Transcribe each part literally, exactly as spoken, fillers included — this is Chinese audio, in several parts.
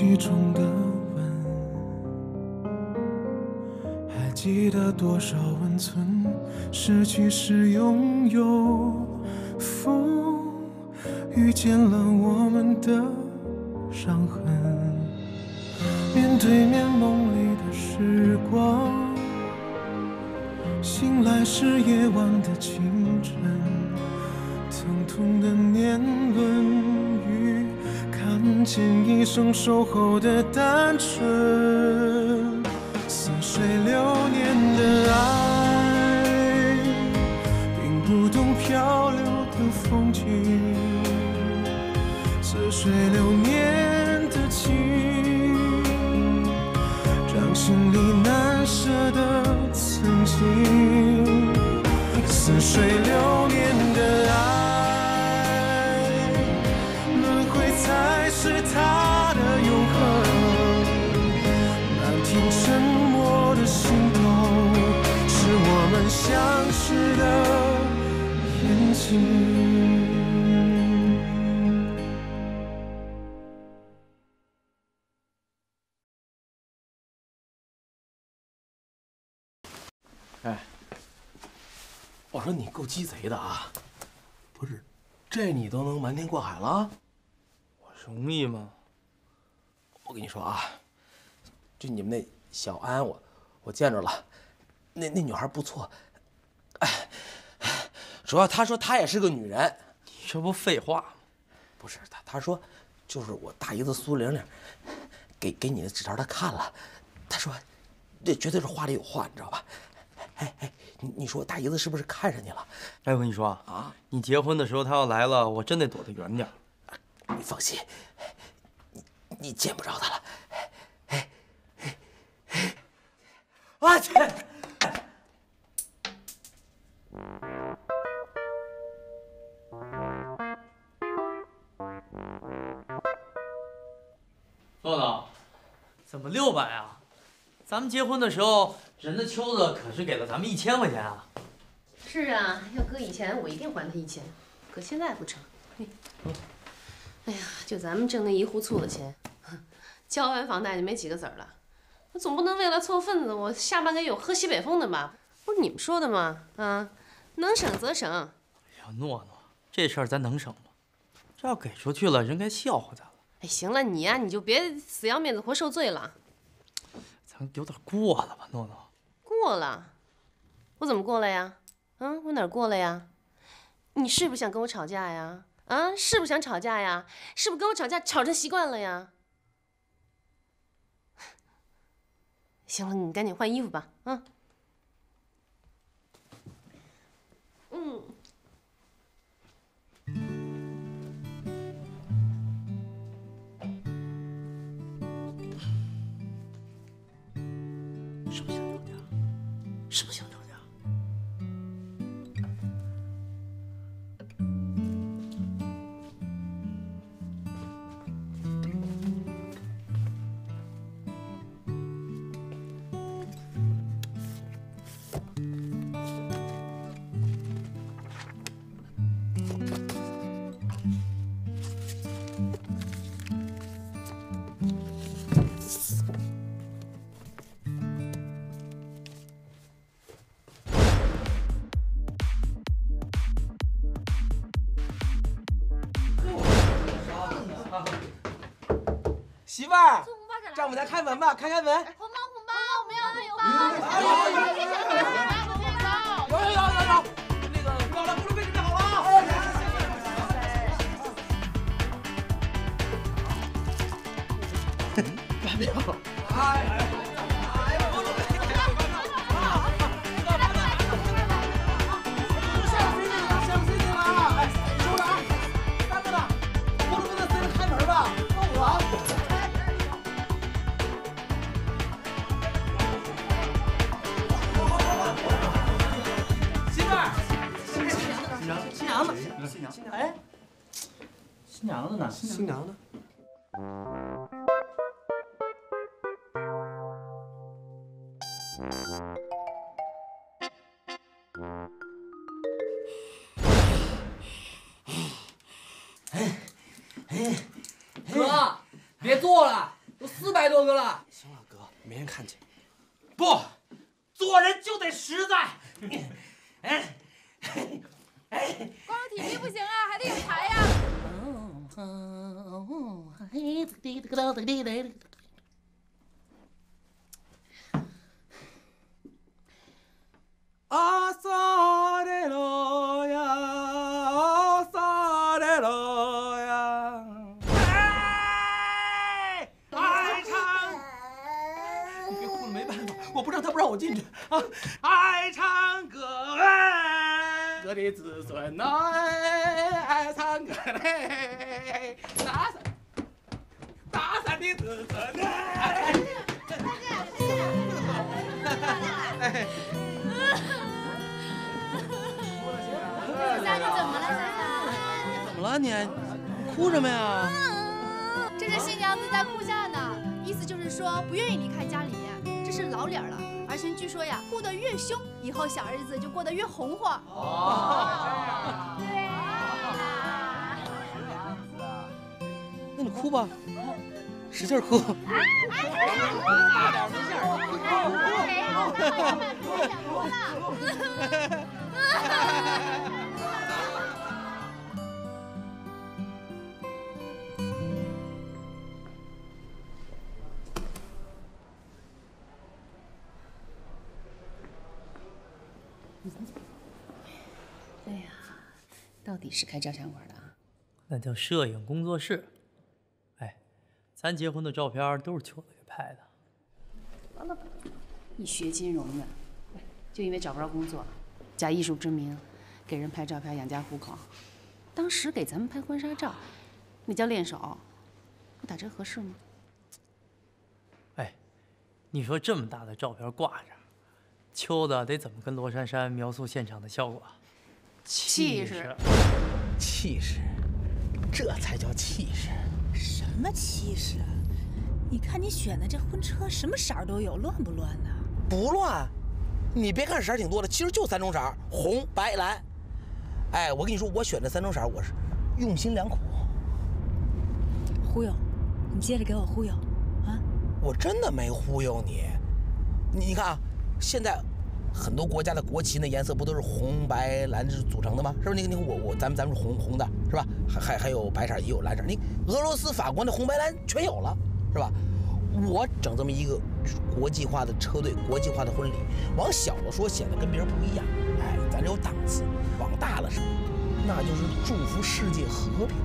记中的吻，还记得多少温存，失去时拥有。风遇见了我们的伤痕，面对面梦里的时光，醒来是夜晚的清晨，疼痛的年轮与看见一生守候的单纯，似水流年的爱，并不懂漂流的风景，似水流年的情，掌心里难舍的曾经，似水流年的爱，轮回才是它的永恒。那天沉默的心头，是我们相识的眼睛。 哎，我说你够鸡贼的啊！不是，这你都能瞒天过海了？ 我容易吗？ 我跟你说啊，就你们那小安，我我见着了，那那女孩不错。哎，主要她说她也是个女人。 你这不废话吗？ 不是，她她说，就是我大姨子苏玲玲，给给你的纸条她看了，她说，这绝对是话里有话，你知道吧？哎哎，你你说大姨子是不是看上你了？ 哎，我跟你说啊，你结婚的时候她要来了，我真得躲得远点。 你放心，你你见不着她了。哎哎哎！我去！ 诺诺，怎么六百啊？咱们结婚的时候，人家秋子可是给了咱们一千块钱啊。 是啊，要搁以前我一定还他一千，可现在不成。嘿，哎呀，就咱们挣那一壶醋的钱，交完房贷就没几个子儿了。我总不能为了凑份子，我下半个月有喝西北风的吧？不是你们说的吗？啊，能省则省。 哎呀，诺诺，这事儿咱能省吗？这要给出去了，人该笑话咱了。 哎，行了，你呀、啊，你就别死要面子活受罪了。 咱有点过了吧，诺诺？ 过了？我怎么过了呀？嗯，我哪儿过了呀？你是不是想跟我吵架呀？啊，是不是想吵架呀？是不是跟我吵架吵成习惯了呀？行了，你赶紧换衣服吧，啊。嗯。 是不是想吵架？是不是想吵架？ 媳妇儿，丈母娘开门吧，开开门。 红包红包，我们要有红包。 有有有有有，那个准备好了，锅炉被准备好了啊！完了。哎哎。 新娘，哎，新娘子呢？ 新娘呢？ 哎哎，哥，别坐了， 得实在。哎哎，光有体力不行啊，还得有才呀。 啊萨的罗呀，啊萨的罗呀，哎，爱唱，你别哭了，没办法，我不让他不让我进去啊！爱唱歌哎，我的子孙呐，爱唱歌嘞，大山大山的子孙呐。哎。 夏夏，你怎么了，夏夏？ 怎么了你？哭什么呀？ 这是新娘子在哭嫁呢，意思就是说不愿意离开家里面，这是老理儿了。而且据说呀，哭得越凶，以后小日子就过得越红火。哦，对呀。 那你哭吧，使劲哭。大点没事儿。 我想哭了。 哎呀，到底是开照相馆的啊？ 那叫摄影工作室。哎，咱结婚的照片都是秋子给拍的。 完了吧，一学金融的，就因为找不着工作，假艺术之名，给人拍照片养家糊口。当时给咱们拍婚纱照，那叫练手，不打这合适吗？ 哎，你说这么大的照片挂着，秋子得怎么跟罗珊珊描述现场的效果？ 气势， 气势，这才叫气势。 什么气势？你看你选的这婚车，什么色儿都有，乱不乱呢？ 不乱，你别看色儿挺多的，其实就三种色儿：红、白、蓝。哎，我跟你说，我选这三种色儿，我是用心良苦。 忽悠，你接着给我忽悠，啊！ 我真的没忽悠你。你你看啊，现在很多国家的国旗那颜色不都是红白蓝组成的吗？是不是？你你看我我咱们咱们是红红的，是吧？还还还有白色也有蓝色。你俄罗斯、法国那红白蓝全有了，是吧？我整这么一个国际化的车队，国际化的婚礼，往小了说显得跟别人不一样，哎，咱有档次；往大了说，那就是祝福世界和平。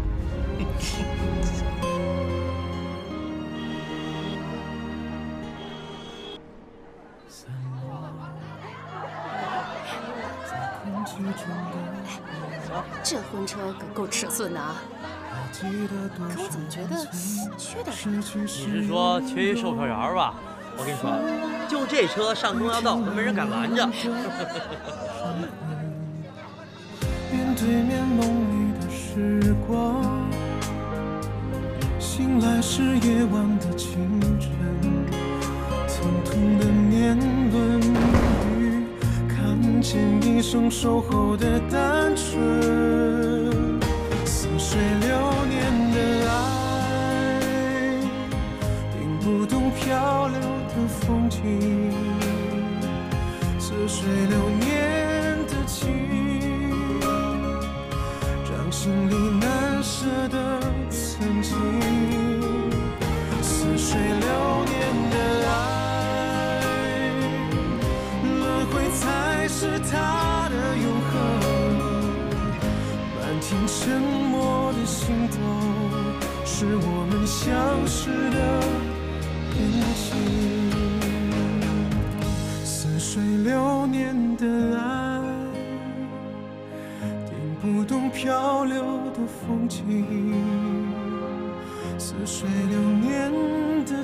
这婚车可够尺寸的啊！可我怎么觉得缺点什么？ 你是说缺一售票员吧？我跟你说，就这车上重要道都没人敢拦着。 面对面梦里的时光，醒来是夜晚的清晨，疼痛的年轮与看见一生守候的单纯，似水流年的爱，听不懂漂流的风景，似水流年的情，掌心里难舍的曾经，似水流年的爱，轮回才是它的永恒。漫天沉默的心头，是我们相识的痕迹。似水流年的爱，听不懂漂流的风景，似水流年的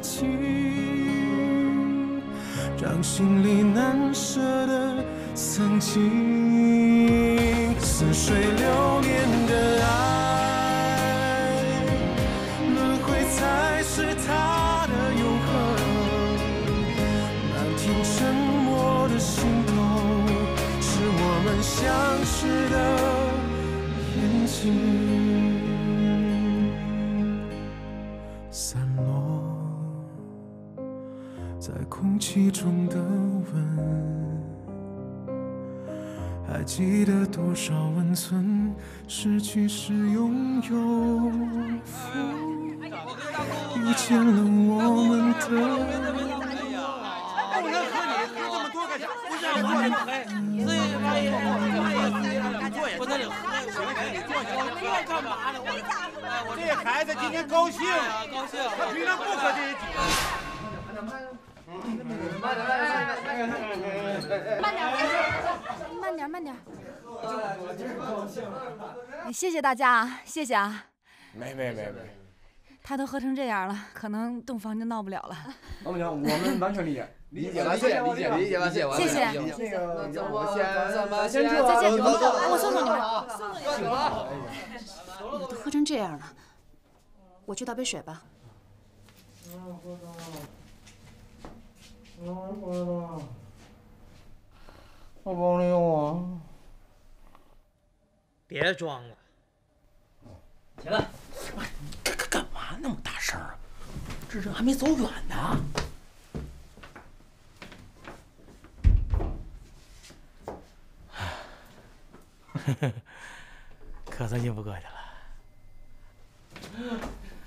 情，掌心里难舍的曾经，似水流年的爱，轮回才是它的永恒。漫天沉默的心头，是我们相识的眼睛。散落在空气中的吻， 还记得多少温存，失去时拥有，否遇见了我们的。 不能喝你喝这么多干啥？不是我这么黑，所以万一万一坐也坐着喝，行行，你坐下。你要干嘛呢？我这孩子今天高兴，高兴，他平常不喝这些酒。慢点，慢点， 慢点，慢点。谢谢大家啊，谢谢啊。 没没没没。 他都喝成这样了，可能洞房就闹不了了。 老母娘，我们完全理解， 理解吧，理解理解理解吧，谢谢谢。 那个，我先怎么先？再见，我送送你们，送送你们。我都喝成这样了，我去倒杯水吧。 我帮你用啊！ 别装了，起来！ 干干干嘛那么大声啊？这人还没走远呢。可算信不过去了。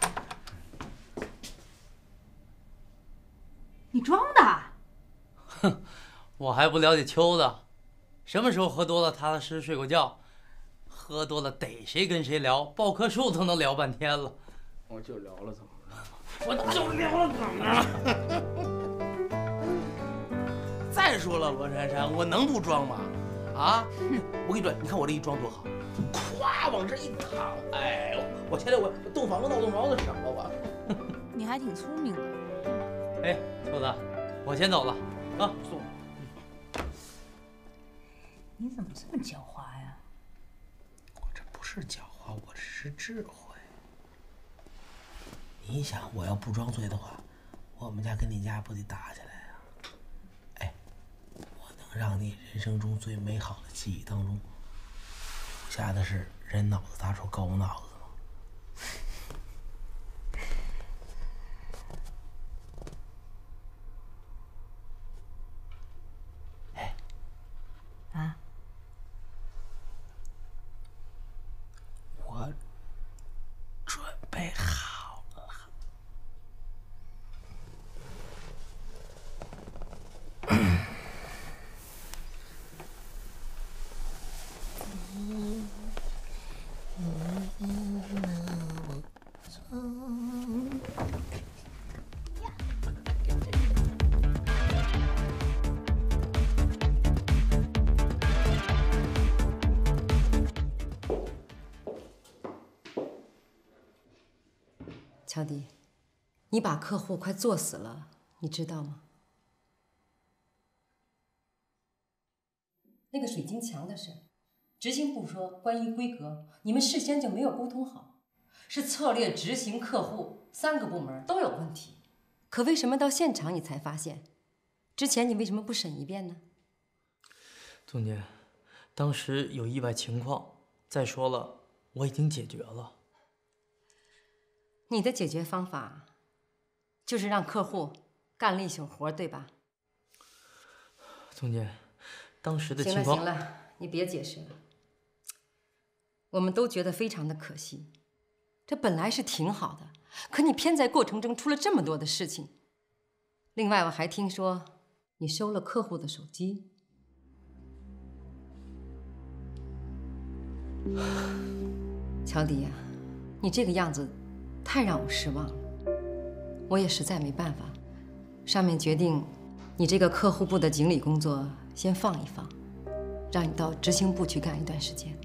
你装的？ 哼，我还不了解秋子，什么时候喝多了踏踏实实睡过觉？喝多了逮谁跟谁聊，抱棵树都能聊半天了。 我就聊了，怎么了？ 我就聊了怎么了？再说了，罗珊珊，我能不装吗？啊！我跟你说，你看我这一装多好，咵往这一躺，哎，我现在我洞房都闹洞着了什么我？ 你还挺聪明的。 哎，秋子，我先走了啊，送。 你怎么这么狡猾呀？ 我这不是狡猾，我这是智慧。你想，我要不装醉的话，我们家跟你家不得打起来呀？哎，我能让你人生中最美好的记忆当中，留下的是人脑子大出狗脑子吗？哎， 啊？ 我准备好了。 乔迪，你把客户快做死了，你知道吗？那个水晶墙的事，执行部说关于规格，你们事先就没有沟通好，是策略、执行、客户三个部门都有问题。可为什么到现场你才发现？之前你为什么不审一遍呢？ 总监，当时有意外情况，再说了，我已经解决了。 你的解决方法就是让客户干了一宿活，对吧？ 总监，当时的情情况…… 行了，行了，你别解释了。我们都觉得非常的可惜，这本来是挺好的，可你偏在过程中出了这么多的事情。另外，我还听说你收了客户的手机。乔迪呀，你这个样子太让我失望了，我也实在没办法。上面决定，你这个客户部的经理工作先放一放，让你到执行部去干一段时间。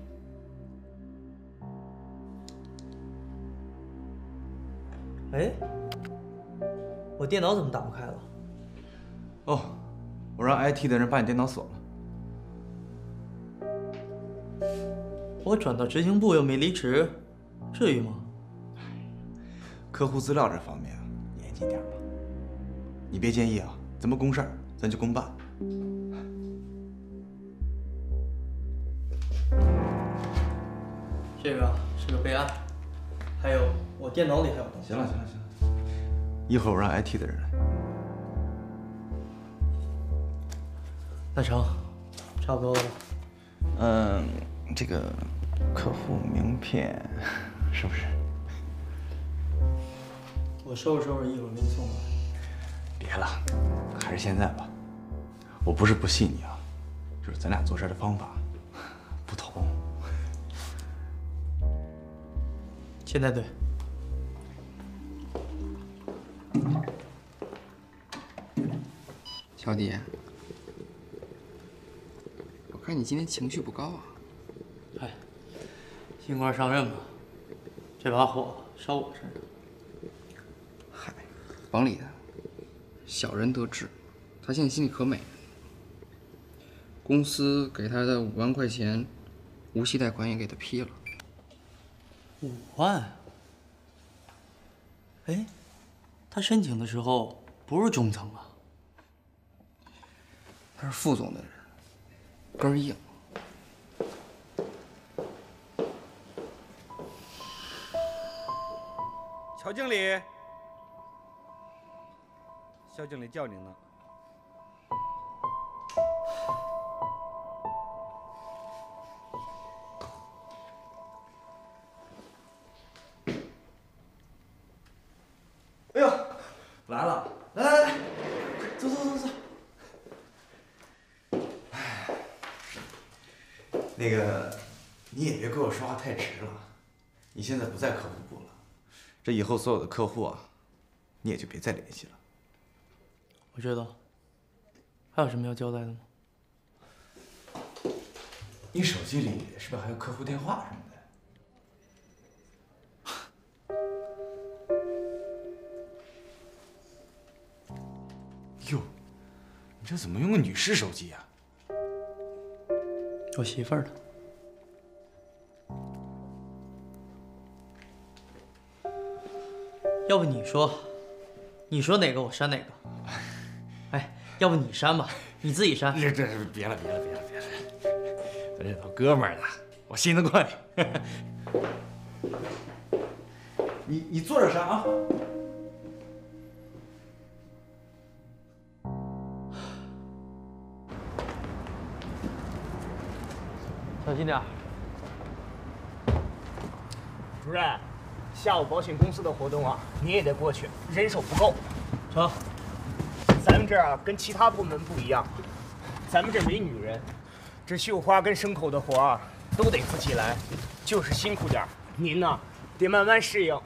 哎，我电脑怎么打不开了？ 哦，我让 I T 的人把你电脑锁了。 我转到执行部又没离职，至于吗？ 客户资料这方面严谨点吧，你别介意啊，怎么公事儿咱就公办。 这个是个备案，还有我电脑里还有东西。 行了行了行了，一会儿我让 I T 的人来。 那成，差不多了吧？ 嗯，这个客户名片是不是？ 我收拾收拾，一会儿给你送过来。 别了，还是现在吧。我不是不信你啊，就是咱俩做事的方法不同。 现在对。 小迪，我看你今天情绪不高啊。 哎，新官上任嘛，这把火烧我身上。 嗨，甭理他，小人得志，他现在心里可美了。公司给他的五万块钱无息贷款也给他批了。 五万？哎，他申请的时候不是中层啊？ 他是副总的人，根儿硬。 乔经理，肖经理叫您呢。 哎呦，来了！来来来，走走走走。那个，你也别跟我说话太直了。你现在不在客户部了，这以后所有的客户啊，你也就别再联系了。 我知道。还有什么要交代的吗？ 你手机里是不是还有客户电话什么的？哟，你这怎么用个女士手机呀？ 我媳妇儿的。要不你说，你说哪个我删哪个。哎，要不你删吧，你自己删。 这这别了别了别了别了，咱这都哥们儿呢，我信得过你。 你你坐着删啊。 小心点。 主任，下午保险公司的活动啊，你也得过去，人手不够。 成。 咱们这儿啊，跟其他部门不一样，咱们这没女人，这绣花跟牲口的活啊，都得自己来，就是辛苦点儿。您呢，得慢慢适应。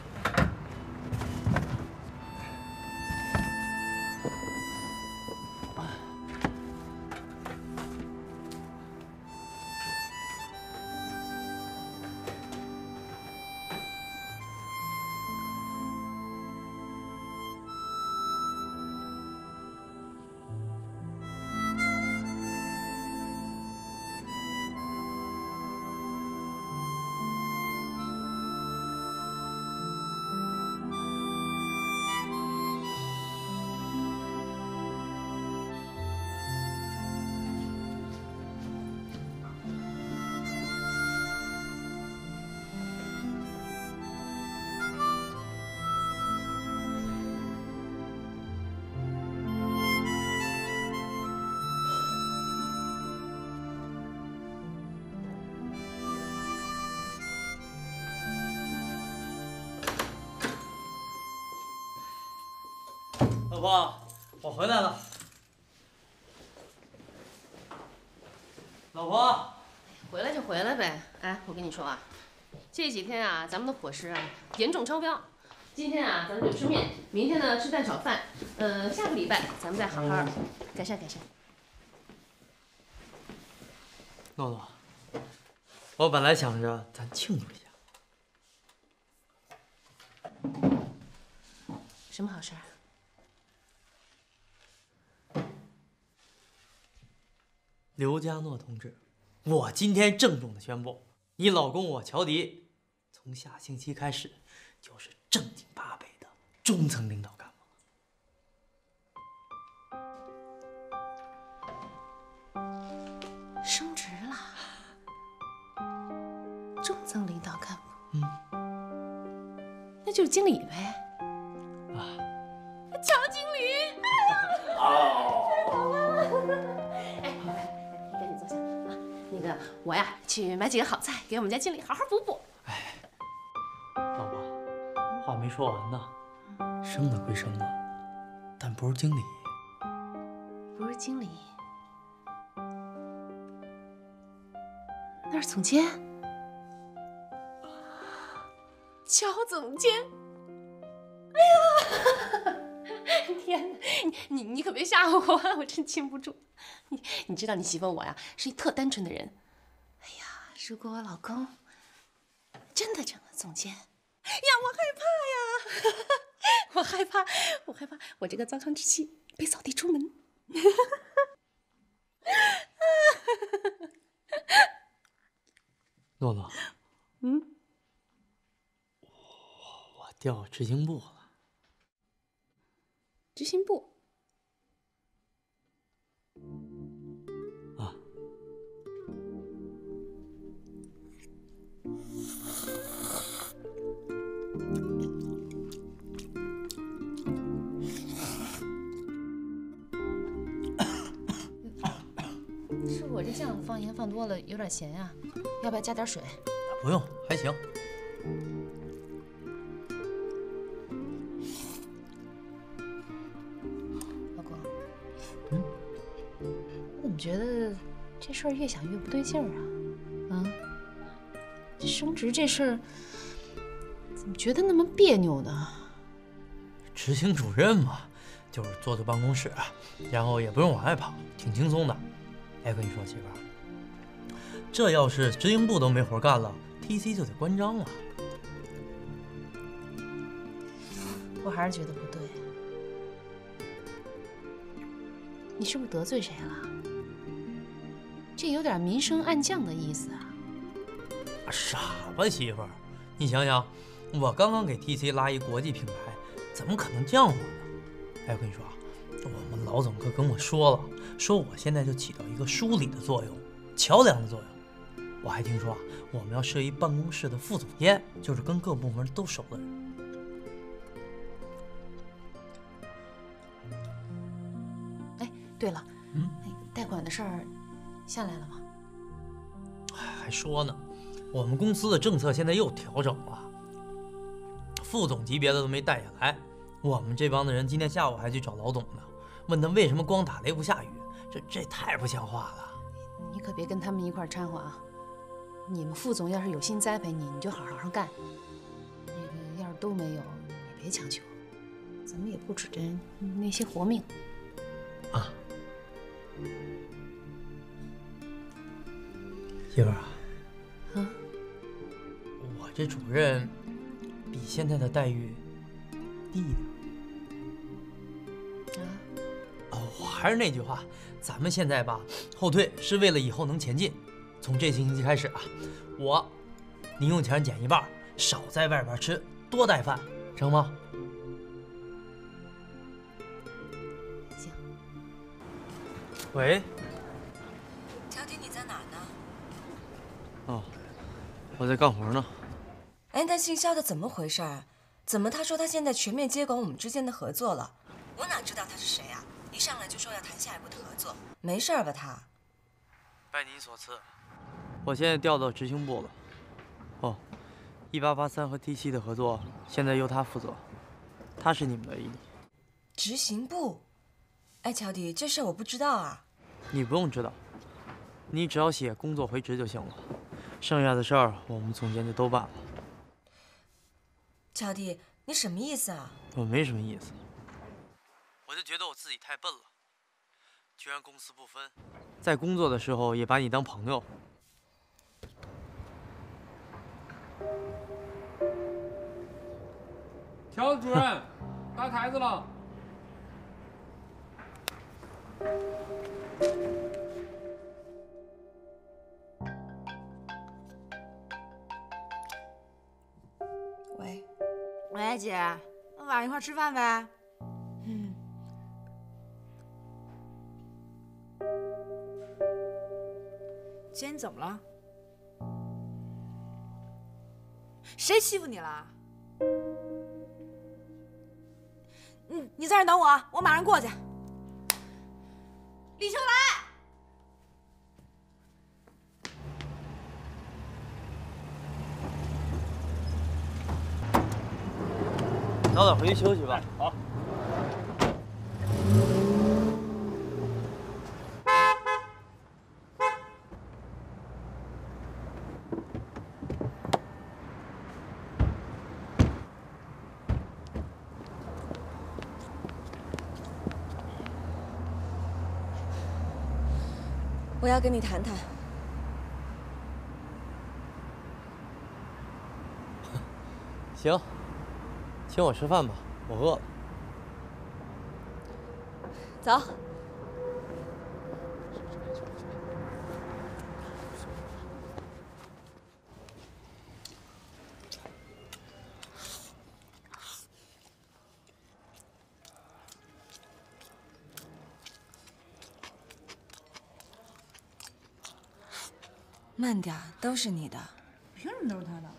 老婆，我回来了。老婆， 回来就回来呗。哎，我跟你说啊，这几天啊，咱们的伙食啊严重超标。今天啊，咱们就吃面，明天呢吃蛋炒饭，呃，下个礼拜咱们再好好改善改善。 诺诺，我本来想着咱庆祝一下。 什么好事？ 刘家诺同志，我今天郑重的宣布，你老公我乔迪，从下星期开始就是正经八百的中层领导干部。升职了，中层领导干部。嗯，那就是经理呗。啊，乔经理，哎呀，哦，哎，好嘞。那个个，我呀去买几个好菜，给我们家经理好好补补。 哎，老婆，话没说完呢。升的归升的，但不是经理。 不是经理，那是总监。乔总监。哎呀！天哪，你你可别吓唬我，我真禁不住。你你知道你媳妇我呀是一特单纯的人。哎呀，如果我老公真的成了总监，呀，我害怕呀，我害怕，我害怕我这个糟糠之妻被扫地出门。 诺诺， 嗯， 我我调执行部了。 执行部啊， 是我这酱放盐放多了，有点咸呀，要不要加点水？ 不用，还行。 觉得这事儿越想越不对劲儿啊！啊，这升职这事儿怎么觉得那么别扭呢？ 执行主任嘛，就是坐在办公室，然后也不用往外跑，挺轻松的。哎，跟你说媳妇儿，这要是执行部都没活干了 ，T C 就得关张了。 我还是觉得不对，你是不是得罪谁了？这有点明升暗降的意思啊！ 傻吧，媳妇儿，你想想，我刚刚给 T C 拉一国际品牌，怎么可能降我呢？哎，我跟你说啊，我们老总可跟我说了，说我现在就起到一个梳理的作用，桥梁的作用。我还听说啊，我们要设一办公室的副总监，就是跟各部门都熟的人。 哎，对了， 嗯， 贷款的事儿下来了吗？ 还说呢，我们公司的政策现在又调整了，副总级别的都没带下来。我们这帮的人今天下午还去找老董呢，问他为什么光打雷不下雨，这这太不像话了。 你可别跟他们一块儿掺和啊！你们副总要是有心栽培你，你就好好干。那个要是都没有，也别强求，咱们也不指着那些活命啊。媳妇儿啊， 啊， 我这主任比现在的待遇低一点。 啊？ 哦，我还是那句话，咱们现在吧，后退是为了以后能前进。从这星期开始啊，我零用钱减一半，少在外边吃，多带饭，成吗？ 行。 喂。 乔迪，你在哪儿呢？ 哦，我在干活呢。 哎，那姓肖的怎么回事儿？怎么他说他现在全面接管我们之间的合作了？我哪知道他是谁啊？一上来就说要谈下一步的合作，没事儿吧他？ 拜您所赐，我现在调到执行部了。哦，一八八三和 T 七的合作现在由他负责，他是你们的 A D。 执行部？哎，乔迪，这事我不知道啊。 你不用知道，你只要写工作回执就行了，剩下的事儿我们总监就都办了。 乔迪，你什么意思啊？ 我没什么意思，我就觉得我自己太笨了，居然公私不分，在工作的时候也把你当朋友。 乔主任，搭台子了。 喂，喂，姐，晚上一块吃饭呗。嗯。姐，你怎么了？谁欺负你了？嗯，你在这等我，我马上过去。李秋来。 早点回去休息吧。 好。 我要跟你谈谈。 行，请我吃饭吧，我饿了。 走。慢点，都是你的。 凭什么都是他的？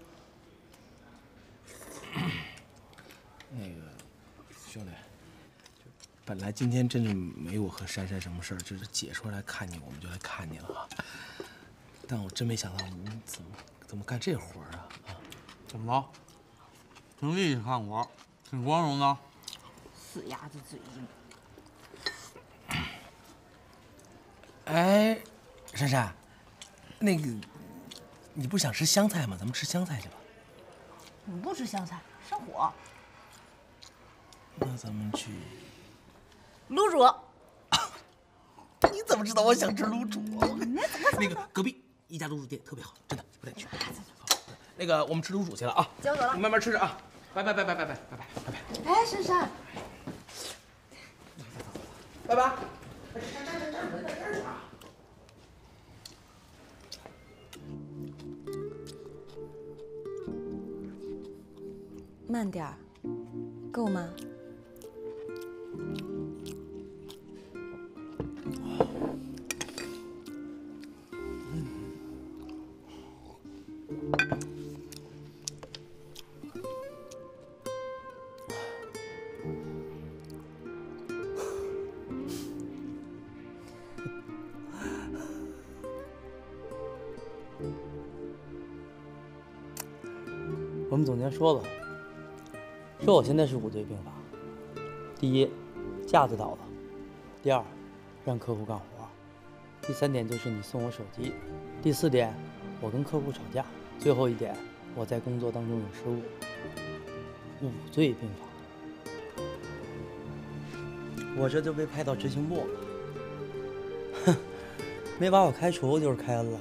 那个兄弟，本来今天真是没我和珊珊什么事儿，就是姐说来看你，我们就来看你了啊。但我真没想到你怎么怎么干这活儿啊啊！ 怎么了？兄弟去看我，挺光荣的。 死鸭子嘴硬。 哎，珊珊，那个你不想吃香菜吗？咱们吃香菜去吧。 我不吃香菜，上火。 那咱们去卤煮。 你怎么知道我想吃卤煮啊？那个隔壁一家卤煮店特别好，真的不带去。那个我们吃卤煮去了啊！ 姐我走了， 你慢慢吃着啊！拜拜拜拜拜拜拜拜拜拜！ 哎，珊珊， 拜拜。 慢点儿，够吗？ 我们总监说了，说我现在是五罪并罚：第一，架子倒了；第二，让客户干活；第三点就是你送我手机；第四点，我跟客户吵架；最后一点，我在工作当中有失误。五罪并罚，我这就被派到执行部了。哼，没把我开除就是开恩了。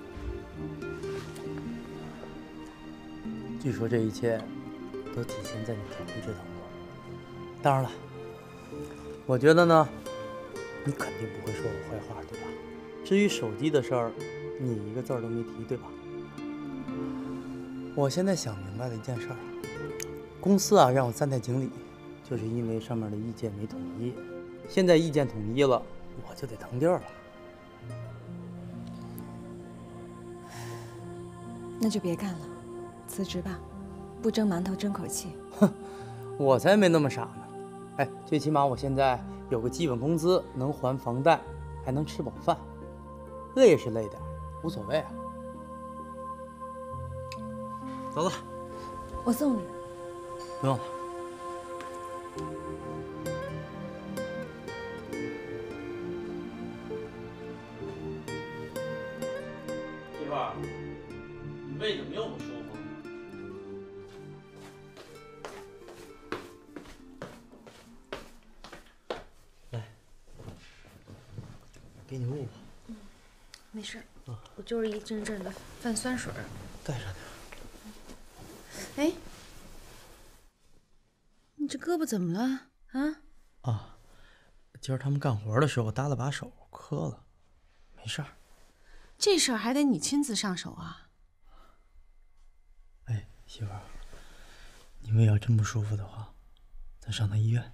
据说这一切都体现在你头这堂课。当然了，我觉得呢，你肯定不会说我坏话，对吧？至于手机的事儿，你一个字儿都没提，对吧？我现在想明白了一件事儿，公司啊让我暂代经理，就是因为上面的意见没统一。现在意见统一了，我就得腾地儿了。 那就别干了。辞职吧，不蒸馒头争口气。 哼，我才没那么傻呢。哎，最起码我现在有个基本工资，能还房贷，还能吃饱饭。累是累点，无所谓啊。走了， 我送你。 不用了。媳妇儿，你胃怎么又不舒服？给你捂吧。 嗯，没事，我就是一阵阵的犯酸水。 带上点。 哎，你这胳膊怎么了啊？ 啊，今儿他们干活的时候搭了把手，磕了，没事儿。 这事儿还得你亲自上手啊？ 哎，媳妇儿，你胃要真不舒服的话，咱上趟医院。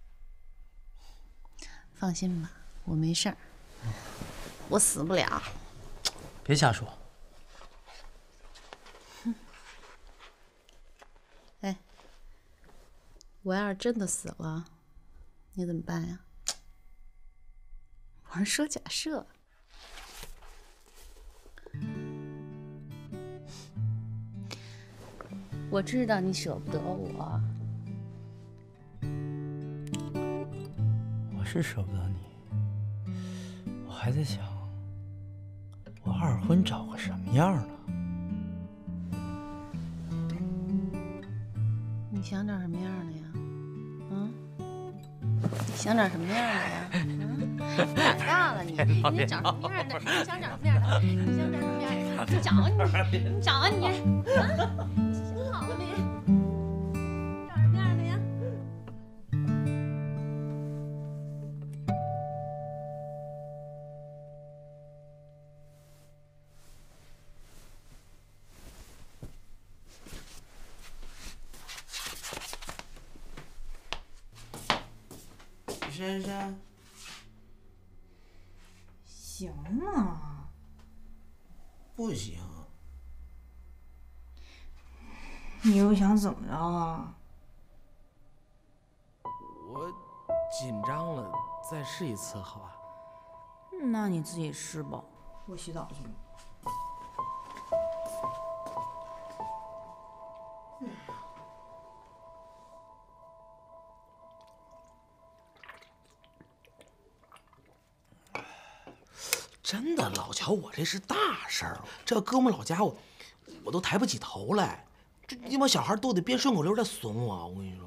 放心吧，我没事儿。我死不了。 别瞎说。 哼。哎，我要是真的死了，你怎么办呀？我是说假设。我知道你舍不得我， 是舍不得你，我还在想，我二婚找个什么样的？ 你想找什么样的呀？嗯？你想找什么样的呀？嗯？长大了你，你找什么样的？你想找什么样的？你想找什么样的？你找你，你找啊你！啊，想好了没？找什么样的呀？ 珊珊， 行吗？ 不行。 你又想怎么着啊？ 我紧张了，再试一次，好吧？ 那你自己试吧，我洗澡去了。 真的，老乔，我这是大事儿，这哥们老家伙，我都抬不起头来。这你把小孩都得编顺口溜再损我，我跟你说。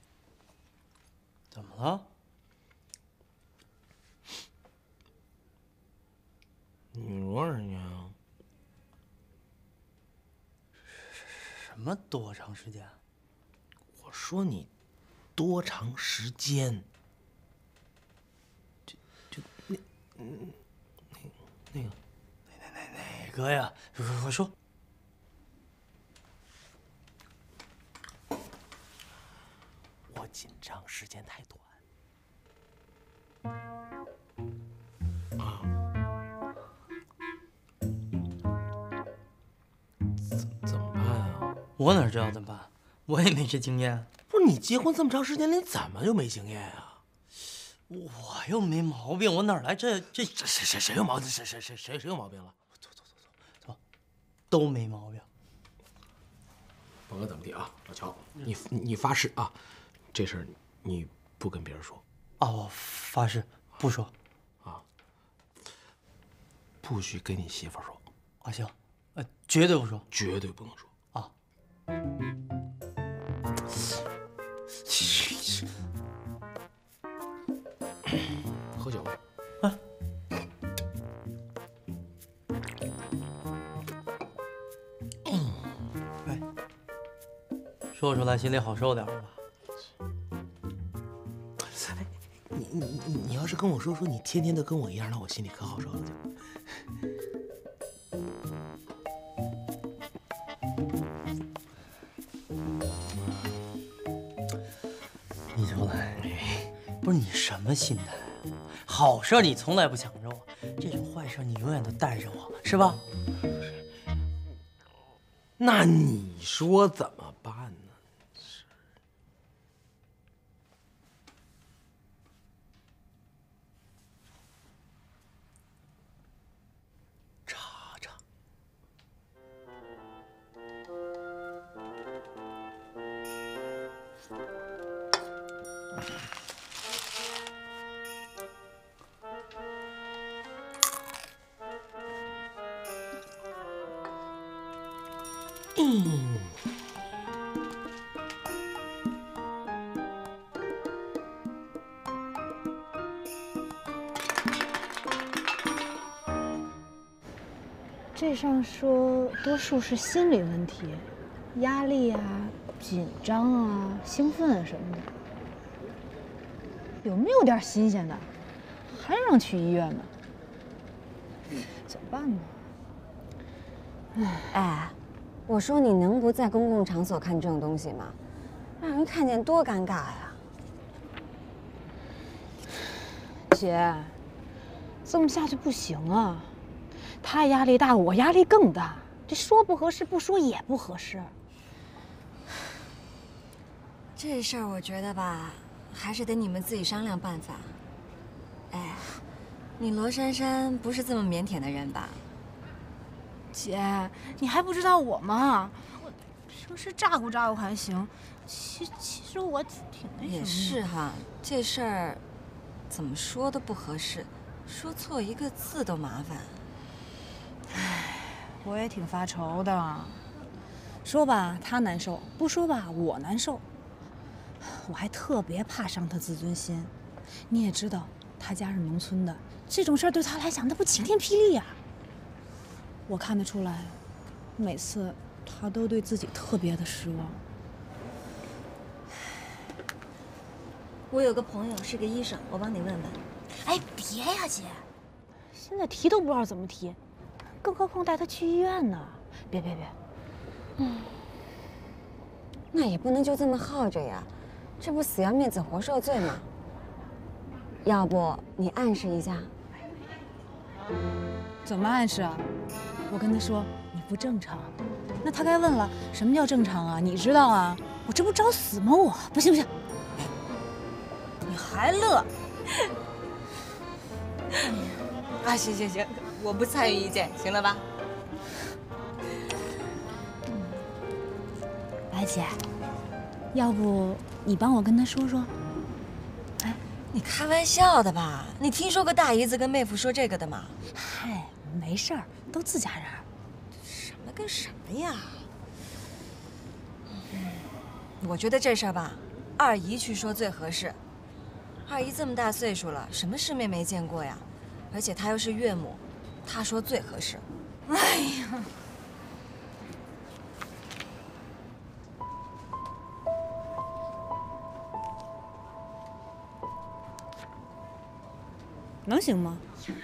怎么了？ 你说人家什么多长时间？ 我说你多长时间？就就那嗯。那个， 哪哪哪哪个呀？快说！ 我紧张时间太短。啊？怎怎么办啊？ 我哪知道怎么办？我也没这经验。 不是你结婚这么长时间，你怎么就没经验啊？ 我又没毛病，我哪来这这谁谁谁谁有毛病？谁谁谁谁谁有毛病了？ 走走走走走，都没毛病。 甭管怎么地啊，老乔，你你发誓啊，这事儿你不跟别人说啊。我发誓不说啊，不许跟你媳妇说啊。行，呃，绝对不说， 绝对不能说啊。 喝酒吧。 啊。哎，说出来心里好受点吧。 哎，你你你你要是跟我说说你天天都跟我一样，那我心里可好受了就。 你出来，不是你什么心态？好事你从来不想着我，这种坏事你永远都带着我，是吧？ 那你说怎么办呢？是。 查查。 嗯。 这上说多数是心理问题，压力啊、紧张啊、兴奋啊什么的。有没有点新鲜的？还让去医院呢？怎么办呢？ 哎，我说你能不在公共场所看这种东西吗？让人看见多尴尬呀！ 姐，这么下去不行啊！他压力大，我压力更大。这说不合适，不说也不合适。 这事儿我觉得吧，还是得你们自己商量办法。哎，你罗珊珊不是这么腼腆的人吧？ 姐，你还不知道我吗？我平时咋呼咋呼还行，其其实我挺那什么。 也是哈，这事儿怎么说都不合适，说错一个字都麻烦。 唉，我也挺发愁的。说吧他难受，不说吧我难受。我还特别怕伤他自尊心。你也知道，他家是农村的，这种事儿对他来讲那不晴天霹雳呀。我看得出来，每次他都对自己特别的失望。 我有个朋友是个医生，我帮你问问。 哎，别呀，姐，现在提都不知道怎么提，更何况带他去医院呢？别别别， 嗯，那也不能就这么耗着呀，这不死要面子活受罪吗？要不你暗示一下？ 怎么暗示啊？我跟他说你不正常，那他该问了，什么叫正常啊？你知道啊？我这不找死吗？我不行不行。你还乐？ 啊，行行行，我不参与意见，行了吧？ 白姐，要不你帮我跟他说说？ 哎，你开玩笑的吧？你听说过大姨子跟妹夫说这个的吗？ 嗨，没事儿，都自家人。 什么跟什么呀？我觉得这事儿吧，二姨去说最合适。二姨这么大岁数了，什么世面没见过呀？而且她又是岳母，她说最合适。 哎呀，能行吗？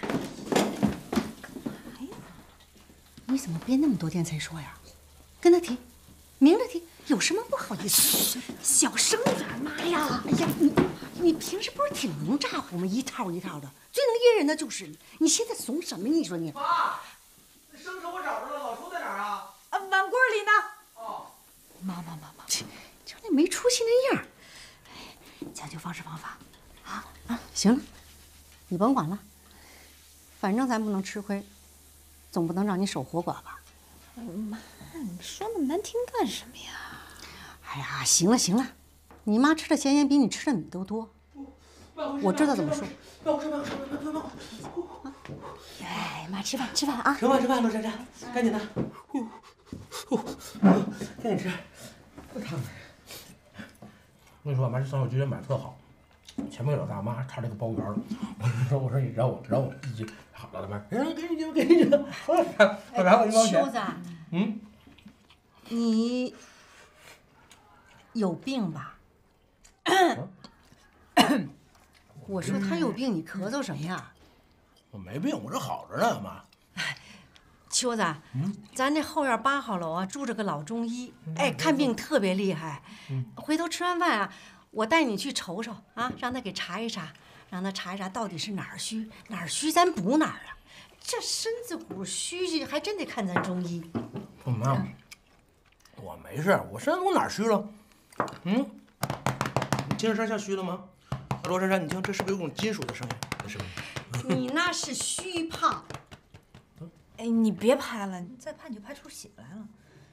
哎呀，你怎么憋那么多天才说呀？跟他提，明着提，有什么不好意思？小声点，妈呀！哎呀，你你平时不是挺能咋呼吗？一套一套的，最能噎人的就是你。你现在怂什么？你说你。 妈，那生抽我找着了，老抽在哪儿啊？ 啊，碗柜里呢。 哦。 妈妈妈妈，就那没出息那样。哎，讲究方式方法。啊啊，行了，你甭管了，反正咱不能吃亏，总不能让你守活寡吧？ 妈，你说那么难听干什么呀？ 哎呀，行了行了，你妈吃的咸盐比你吃的米都多，我知道怎么说。 不要吃饭，吃饭，吃饭，吃饭。 哎，妈，吃饭吃饭啊！ 吃饭吃饭，罗珊珊，赶紧的。赶紧吃。我烫的。我跟你说，妈，这酸我觉得买特好。前面有大妈插这个包圆儿，我说我说你让我让我自己好了，老板，哎，给你给你给你，我我拿我一毛钱。 秋子， 嗯， 你有病吧？我说他有病，你咳嗽什么呀？ 我没病，我这好着呢，妈。 秋子，嗯，咱这后院八号楼啊，住着个老中医，哎，看病特别厉害。嗯，回头吃完饭啊，我带你去瞅瞅啊，让他给查一查，让他查一查到底是哪儿虚，哪儿虚咱补哪儿啊。这身子骨虚还真得看咱中医。 妈，我没事，我身子骨哪儿虚了？嗯，你精神上下虚了吗？罗珊珊，你听，这是不是有种金属的声音？这是不是？ 你那是虚胖。 哎，你别拍了，你再拍你就拍出血来了。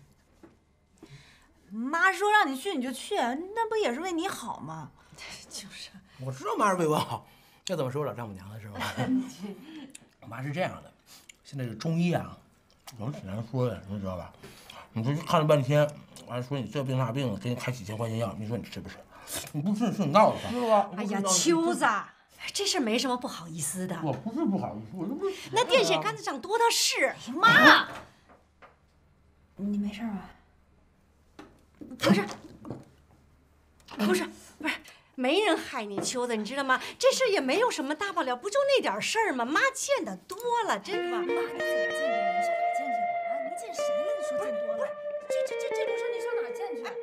妈说让你去你就去，那不也是为你好吗？ 就是。 我知道妈是为我好，这怎么说我老丈母娘了是吧？我妈是这样的，现在这中医啊，有挺难说的，你知道吧？你说看了半天，完了说你这病那病，给你开几千块钱药，你说你吃不吃？你不吃是你闹的，是吧？ 哎呀，秋子，这事没什么不好意思的。 我不是不好意思，我这不是。 那电线杆子上多的是。妈， 你没事吧？ 不是，不是，不是，没人害你，秋子，你知道吗？这事也没有什么大不了，不就那点事儿吗？妈见的多了，真的。妈，你怎么见这人？上哪见去了啊？你见谁了？你说见多了？不是，这这这这种事你上哪见去？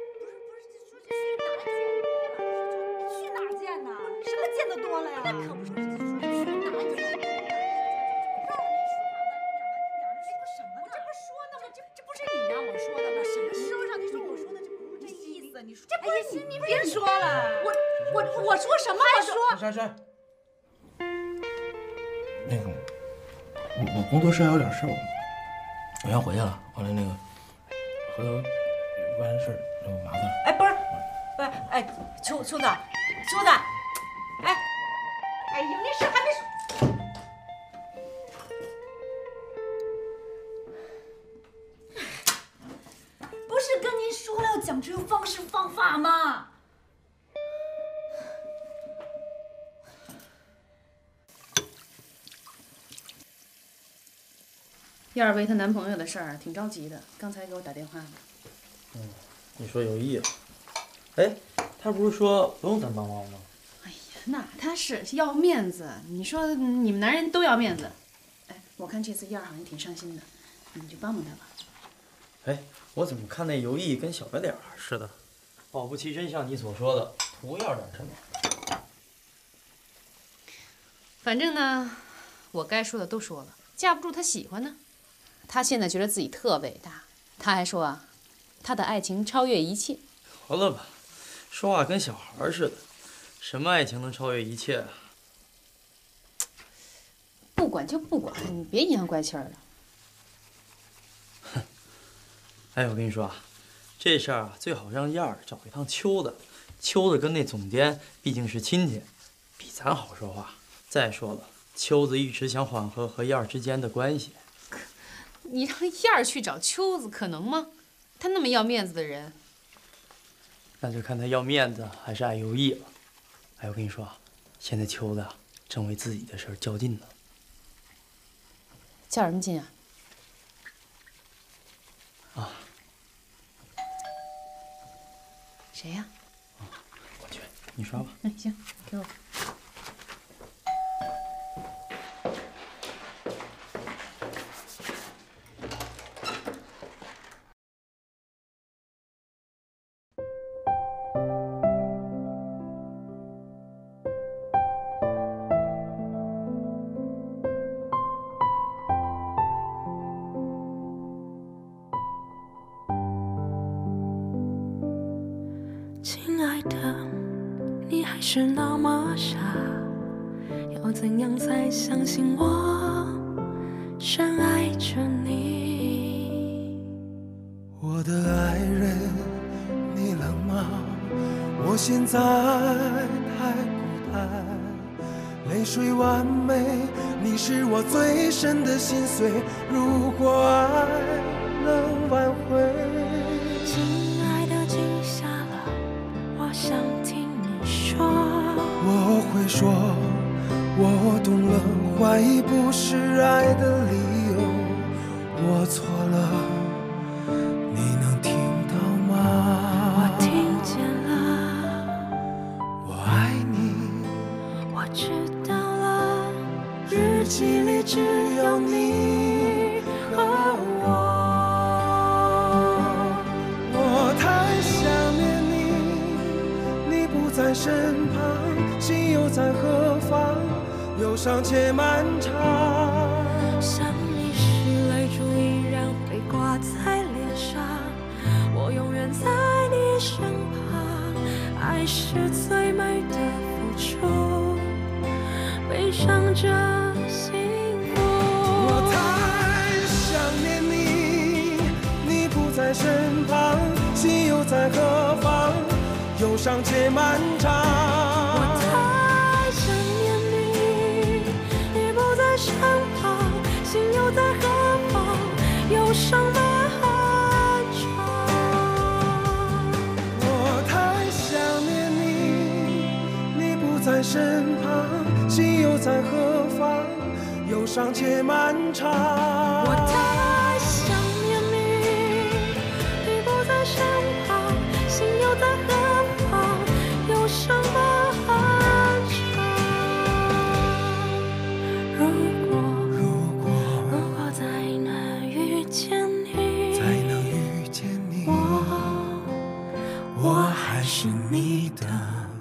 不是不是，说去哪见多了？去哪见呢？什么见得多了呀？那可不是，去哪见？ 你说，哎呀，你你别说了， 我我我说什么？还说珊珊，那个，我我工作室还有点事儿，我要回去了。完了那个，回头完事那我麻烦了。 哎，不是，不是，哎，秋秋子，秋子，哎，哎， 哎呀，那事还没说。 不是跟您说了要讲究方式方法吗？ 燕儿为她男朋友的事儿挺着急的，刚才给我打电话呢。 嗯，你说有意了。哎，他不是说不用咱帮忙吗？ 哎呀，那他是要面子。你说你们男人都要面子。哎，我看这次燕儿好像挺上心的，你就帮帮他吧。 哎，我怎么看那尤毅跟小白脸似的？保不齐真像你所说的，图要点什么。 反正呢，我该说的都说了，架不住他喜欢呢。他现在觉得自己特伟大，他还说啊，他的爱情超越一切。 得了吧，说话跟小孩似的，什么爱情能超越一切啊？ 不管就不管，你别阴阳怪气儿的。 哼，哎，我跟你说啊，这事儿啊，最好让燕儿找一趟秋子。秋子跟那总监毕竟是亲戚，比咱好说话。再说了，秋子一直想缓和和燕儿之间的关系。 你让燕儿去找秋子，可能吗？他那么要面子的人， 那就看他要面子还是爱尤毅了。哎，我跟你说啊，现在秋子啊，正为自己的事儿较劲呢。 较什么劲啊？ 啊？ 谁呀？ 啊，我去，你刷吧。 嗯，行，给我。 亲爱的，你还是那么傻，要怎样才相信我深爱着你？ 我的爱人，你冷吗？我现在太孤单，泪水完美，你是我最深的心碎。如果爱能挽回， 亲爱的，静下了，我想听你说。 我会说，我懂了，怀疑不是爱的理由，我错了，你能听到吗？ 我听见了， 我爱你， 我知道了，日记里只有你和我。 我太想念你，你不在身旁，心又在何方？忧伤且漫长。 像你是泪珠依然会挂在脸上，我永远在你身旁。爱是最美的付出，悲伤着幸福。 我太想念你，你不在身旁，心又在何方？忧伤且漫长。 我太想念你，你不在身旁，心又在何方？忧伤漫长。 我太想念你，你不在身旁，心又在何方？忧伤且漫长。 我太想念你，你不在身旁，心又在何方？忧伤漫长。如果如果如果再能遇见你， 再能遇见你， 我我还是你的。